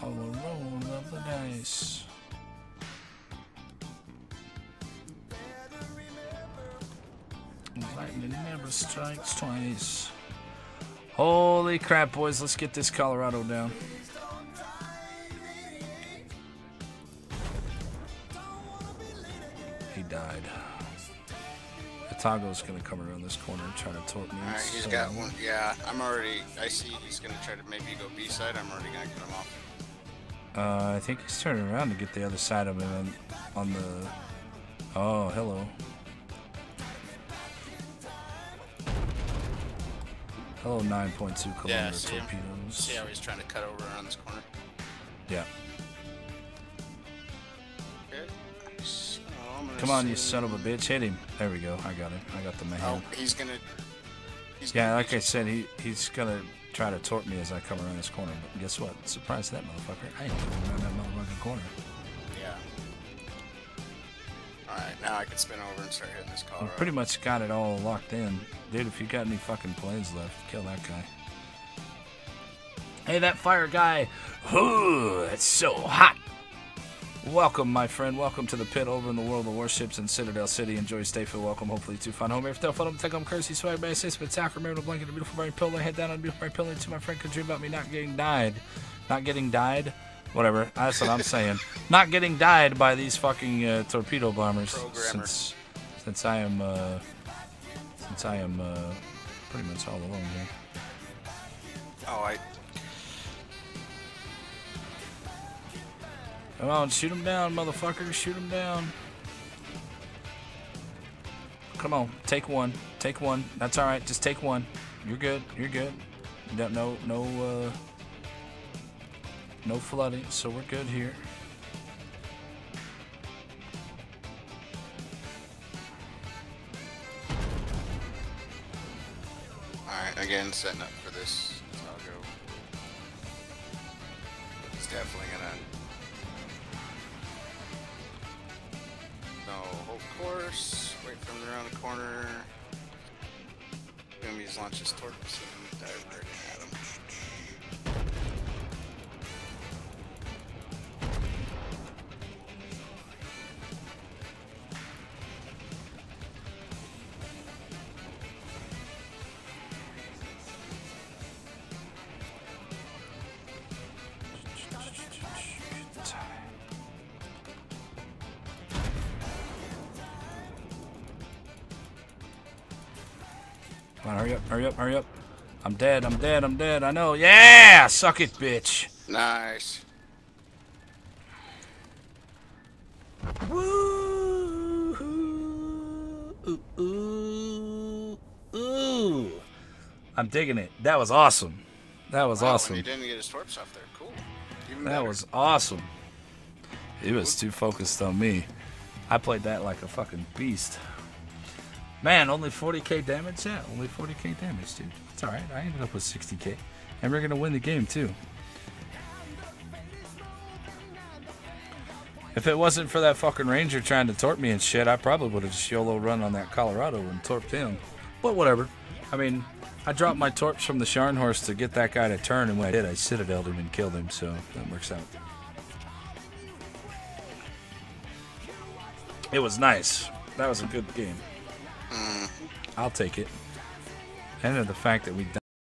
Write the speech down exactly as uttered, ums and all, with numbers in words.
Hollow roll of the dice. Lightning never strikes twice. Holy crap, boys. Let's get this Colorado down. He died. Atago's going to come around this corner and try to torp me. Alright, he's so, got one. Yeah, I'm already. I see he's going to try to maybe go B side. I'm already going to get him off. Uh, I think he's turning around to get the other side of him and on the... Oh, hello. Hello, nine point two kilometer Yeah, see him? torpedoes. See how he's trying to cut over around this corner? Yeah. Good. So I'm gonna Come on, say... you son of a bitch. Hit him. There we go. I got him. I got the man. Oh, he's going to... Yeah, like I said, he he's going to try to torp me as I come around this corner. But guess what? Surprise that motherfucker. I ain't coming around that motherfucking corner. Yeah. Alright, now I can spin over and start hitting this Colorado. We pretty much got it all locked in. Dude, if you got any fucking planes left, kill that guy. Hey, that fire guy. Ooh, it's so hot. Welcome, my friend. Welcome to the pit over in the world of warships in Citadel City. Enjoy, stay fit, welcome. Hopefully, to find home. If they'll follow, take home courtesy, swag, bad, safe, spectacular, remember to blanket, a beautiful bright pillow, head down on a beautiful bright pillow. To my friend, could dream about me not getting died. Not getting died? Whatever. That's what I'm saying. Not getting died by these fucking uh, torpedo bombers. Programmer. Since, since I am, uh, since I am, uh, pretty much all alone here. Oh, I... Come on, shoot him down, motherfucker. Shoot him down. Come on, take one. Take one. That's all right. Just take one. You're good. You're good. You don't, no, no, uh, no flooding, so we're good here. Alright, again, setting up for this Atago. It's definitely gonna... No, hold course, wait for him around the corner. Gonna use launch his torps and dive right at him. Come on, hurry up, hurry up, hurry up. I'm dead, I'm dead, I'm dead, I know. Yeah! Suck it, bitch. Nice. Woo! Ooh, ooh, ooh. I'm digging it. That was awesome. That was Wow, awesome. and he didn't get his torps off there. Cool. Even That better. was awesome. He was too focused on me. I played that like a fucking beast. Man, only forty K damage? Yeah, only forty K damage, dude. It's alright. I ended up with sixty K. And we're going to win the game, too. If it wasn't for that fucking ranger trying to torp me and shit, I probably would have just YOLO run on that Colorado and torped him. But whatever. I mean, I dropped my torps from the Scharnhorst to get that guy to turn, and when I did, I citadeled him and killed him, so that works out. It was nice. That was a good game. I'll take it. And the fact that we